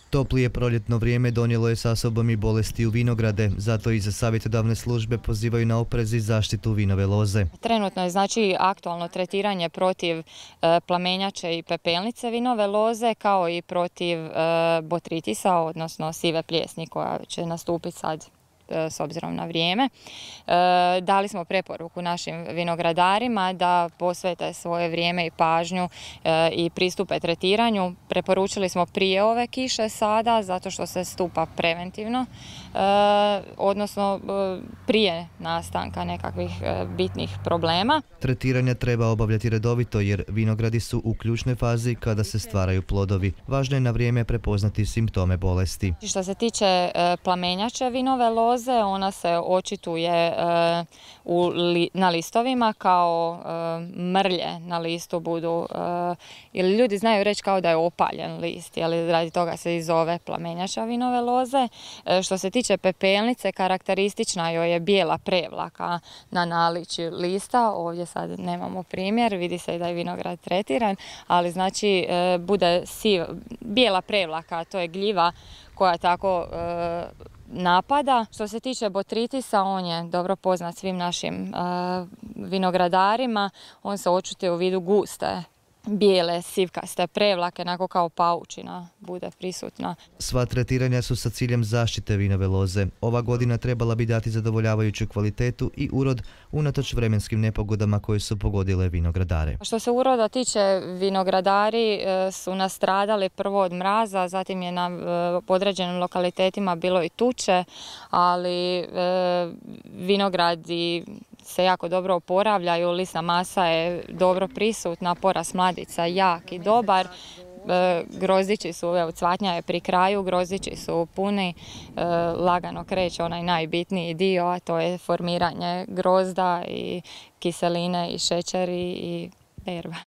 Toplije proljetno vrijeme donijelo je sa sobom i bolesti u vinograde, zato i za savjetodavne službe pozivaju na oprez i zaštitu vinove loze. Trenutno je znači aktualno tretiranje protiv plamenjače i pepelnice vinove loze, kao i protiv botritisa, odnosno sive pljesni koja će nastupiti sad s obzirom na vrijeme. Dali smo preporuku našim vinogradarima da posvete svoje vrijeme i pažnju i pristupe tretiranju. Preporučili smo prije ove kiše sada, zato što se stupa preventivno, odnosno prije nastanka nekakvih bitnih problema. Tretiranja treba obavljati redovito jer vinogradi su u ključnoj fazi kada se stvaraju plodovi. Važno je na vrijeme prepoznati simptome bolesti. Što se tiče plamenjače vinove loze, ona se očituje na listovima kao mrlje na listu budu, ili ljudi znaju reći kao da je opaljen list, radi toga se i zove plamenjača vinove loze. Što se tiče pepelnice, karakteristična joj je bijela prevlaka na naličju lista. Ovdje sad nemamo primjer, vidi se da je vinograd tretiran, ali znači bude bijela prevlaka, to je gljiva koja tako napada. Što se tiče botritisa, on je dobro poznat svim našim vinogradarima. On se očituje u vidu guste, bijele, sivkaste prevlake, onako kao paučina bude prisutna. Sva tretiranja su sa ciljem zaštite vinove loze. Ova godina trebala bi dati zadovoljavajuću kvalitetu i urod unatoč vremenskim nepogodama koje su pogodile vinogradare. Što se uroda tiče, vinogradari su nastradali prvo od mraza, zatim je na određenim lokalitetima bilo i tuče, ali vinogradi se jako dobro oporavljaju, lisna masa je dobro prisutna, porast mladica jak i dobar. Grozdići su, cvatnja je pri kraju, grozdići su puni, lagano kreće onaj najbitniji dio, a to je formiranje grozda i kiseline i šećeri i berba.